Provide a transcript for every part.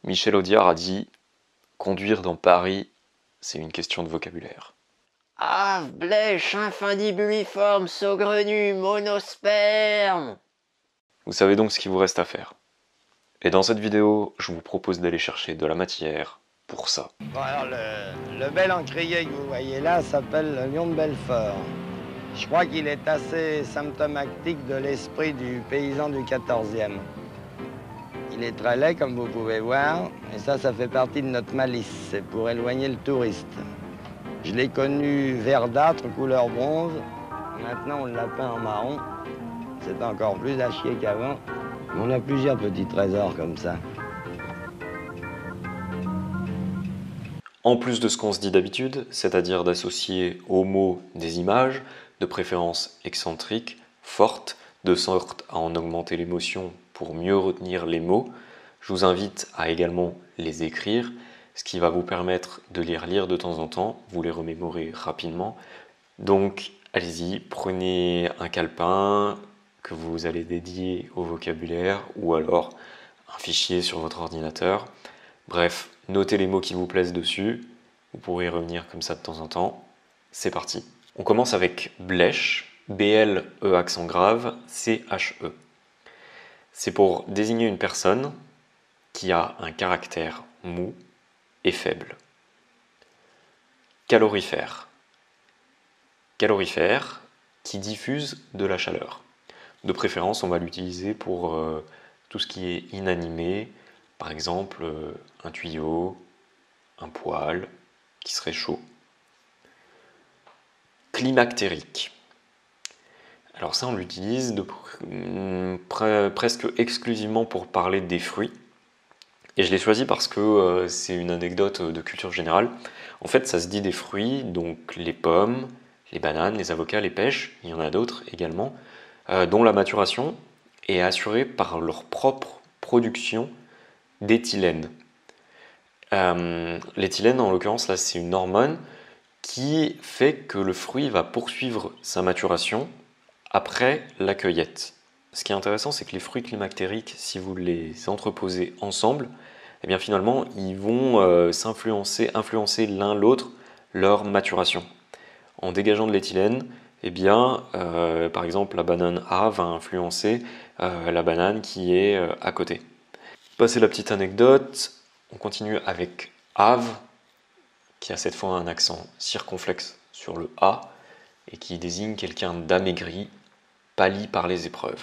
Michel Audiard a dit « Conduire dans Paris, c'est une question de vocabulaire ». Ave, blèche, infundibuliforme, saugrenu, monosperme. Vous savez donc ce qu'il vous reste à faire. Et dans cette vidéo, je vous propose d'aller chercher de la matière pour ça. Bon, alors le bel encrier que vous voyez là s'appelle le lion de Belfort. Je crois qu'il est assez symptomatique de l'esprit du paysan du 14e. Il est très laid, comme vous pouvez voir, et ça fait partie de notre malice. C'est pour éloigner le touriste. Je l'ai connu verdâtre, couleur bronze. Maintenant, on l'a peint en marron. C'est encore plus à chier qu'avant. On a plusieurs petits trésors comme ça. En plus de ce qu'on se dit d'habitude, c'est-à-dire d'associer aux mots des images, de préférence excentriques, fortes, de sorte à en augmenter l'émotion pour mieux retenir les mots, je vous invite à également les écrire, ce qui va vous permettre de les relire de temps en temps, vous les remémorer rapidement. Donc allez-y, prenez un calepin que vous allez dédier au vocabulaire ou alors un fichier sur votre ordinateur. Bref, notez les mots qui vous plaisent dessus, vous pourrez y revenir comme ça de temps en temps. C'est parti. On commence avec blèche, B-L-E accent grave, C-H-E. C'est pour désigner une personne qui a un caractère mou et faible. Calorifère. Calorifère qui diffuse de la chaleur. De préférence, on va l'utiliser pour tout ce qui est inanimé, par exemple un tuyau, un poêle qui serait chaud. Climactérique. Alors ça, on l'utilise presque exclusivement pour parler des fruits. Et je l'ai choisi parce que c'est une anecdote de culture générale. En fait, ça se dit des fruits, donc les pommes, les bananes, les avocats, les pêches, il y en a d'autres également, dont la maturation est assurée par leur propre production d'éthylène. L'éthylène, en l'occurrence, là, c'est une hormone qui fait que le fruit va poursuivre sa maturation après la cueillette. Ce qui est intéressant, c'est que les fruits climactériques, si vous les entreposez ensemble, eh bien finalement, ils vont influencer l'un l'autre leur maturation. En dégageant de l'éthylène, eh bien, par exemple, la banane A va influencer la banane qui est à côté. Passez la petite anecdote, on continue avec Ave, qui a cette fois un accent circonflexe sur le A, et qui désigne quelqu'un d'amaigri, pâli par les épreuves.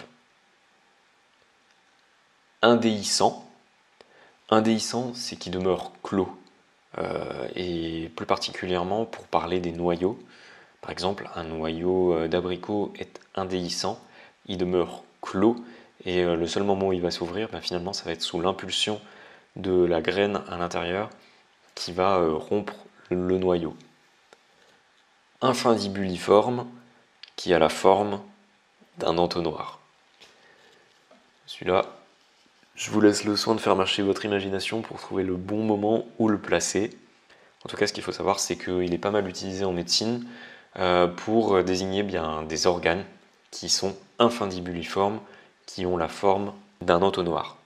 Indéhiscent. Indéhiscent, c'est qui demeure clos, et plus particulièrement pour parler des noyaux. Par exemple, un noyau d'abricot est indéhiscent, il demeure clos, et le seul moment où il va s'ouvrir, ben finalement, ça va être sous l'impulsion de la graine à l'intérieur qui va rompre le noyau. Infundibuliforme, qui a la forme d'un entonnoir. Celui-là, je vous laisse le soin de faire marcher votre imagination pour trouver le bon moment où le placer. En tout cas, ce qu'il faut savoir, c'est qu'il est pas mal utilisé en médecine pour désigner bien des organes qui sont infundibuliformes, qui ont la forme d'un entonnoir.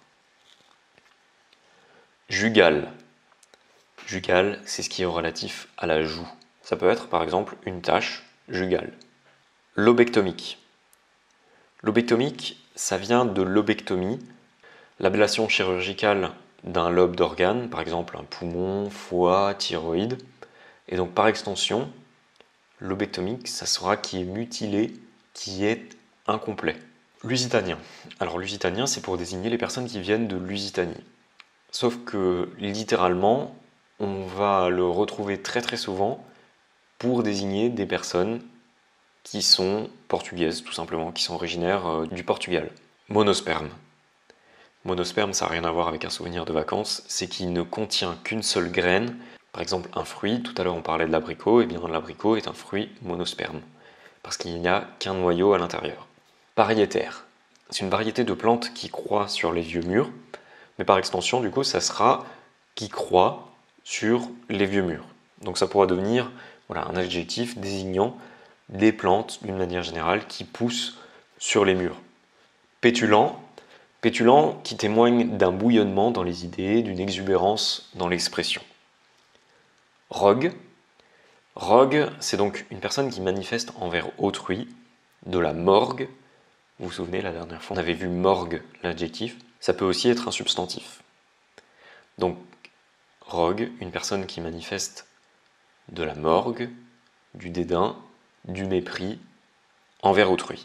Jugal. Jugal, c'est ce qui est relatif à la joue. Ça peut être par exemple une tache jugale. Lobectomique. Lobectomique, ça vient de lobectomie, l'ablation chirurgicale d'un lobe d'organe, par exemple un poumon, foie, thyroïde. Et donc par extension, lobectomique, ça sera qui est mutilé, qui est incomplet. Lusitanien. Alors lusitanien, c'est pour désigner les personnes qui viennent de Lusitanie. Sauf que littéralement, on va le retrouver très très souvent pour désigner des personnes qui sont portugaises, tout simplement, qui sont originaires du Portugal. Monosperme. Monosperme, ça n'a rien à voir avec un souvenir de vacances, c'est qu'il ne contient qu'une seule graine. Par exemple, un fruit, tout à l'heure on parlait de l'abricot, et bien l'abricot est un fruit monosperme, parce qu'il n'y a qu'un noyau à l'intérieur. Pariétaire. C'est une variété de plantes qui croît sur les vieux murs, mais par extension, du coup, ça sera qui croît sur les vieux murs. Donc ça pourra devenir voilà, un adjectif désignant des plantes, d'une manière générale, qui poussent sur les murs. Pétulant, Pétulant qui témoigne d'un bouillonnement dans les idées, d'une exubérance dans l'expression. Rogue. Rogue, c'est donc une personne qui manifeste envers autrui de la morgue. Vous vous souvenez, la dernière fois, on avait vu morgue, l'adjectif. Ça peut aussi être un substantif. Donc, rogue, une personne qui manifeste de la morgue, du dédain, du mépris envers autrui.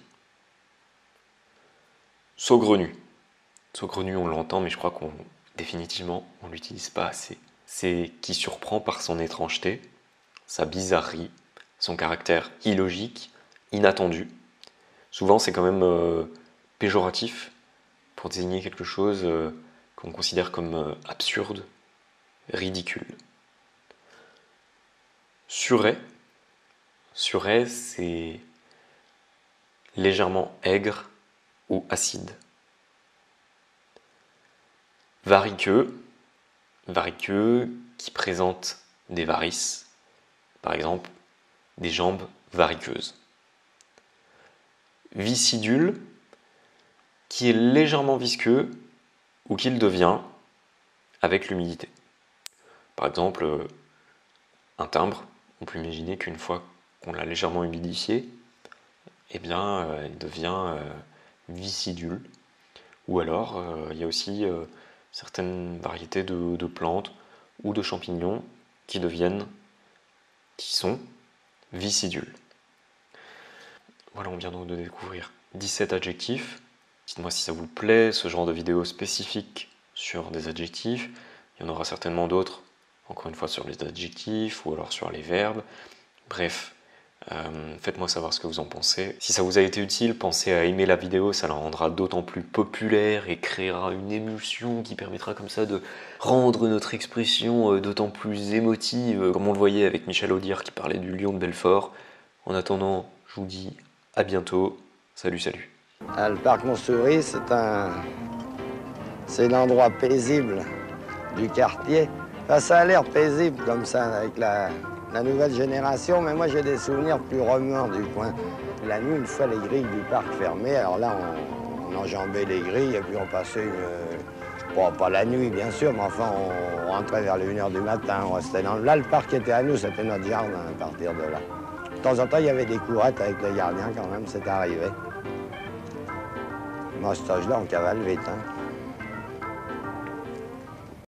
Saugrenu. Saugrenu, on l'entend, mais je crois qu'on définitivement, on l'utilise pas assez. C'est qui surprend par son étrangeté, sa bizarrerie, son caractère illogique, inattendu. Souvent, c'est quand même péjoratif pour désigner quelque chose qu'on considère comme absurde, ridicule. Suret. Suret, c'est légèrement aigre ou acide. Variqueux. Variqueux qui présente des varices, par exemple des jambes variqueuses. Viscidule, qui est légèrement visqueux ou qu'il devient avec l'humidité. Par exemple, un timbre, on peut imaginer qu'une fois qu'on l'a légèrement humidifié, eh bien, il devient viscidule. Ou alors, il y a aussi certaines variétés de plantes ou de champignons qui sont viscidules. Voilà, on vient donc de découvrir 17 adjectifs. Dites-moi si ça vous plaît, ce genre de vidéo spécifique sur des adjectifs. Il y en aura certainement d'autres, encore une fois, sur les adjectifs ou alors sur les verbes. Bref, faites-moi savoir ce que vous en pensez. Si ça vous a été utile, pensez à aimer la vidéo, ça la rendra d'autant plus populaire et créera une émulsion qui permettra comme ça de rendre notre expression d'autant plus émotive, comme on le voyait avec Michel Audiard qui parlait du lion de Belfort. En attendant, je vous dis à bientôt. Salut, salut. Le parc Montsouris, c'est l'endroit paisible du quartier. Enfin, ça a l'air paisible comme ça avec la nouvelle génération, mais moi j'ai des souvenirs plus remuants du coin. La nuit, une fois les grilles du parc fermées, alors là on enjambait les grilles et puis on passait bon, pas la nuit bien sûr, mais enfin on rentrait vers les 1h du matin, on restait là, le parc était à nous, c'était notre jardin à partir de là. De temps en temps, il y avait des courettes avec le gardien quand même, c'est arrivé. Moi, à cet âge-là, on cavale vite. Hein.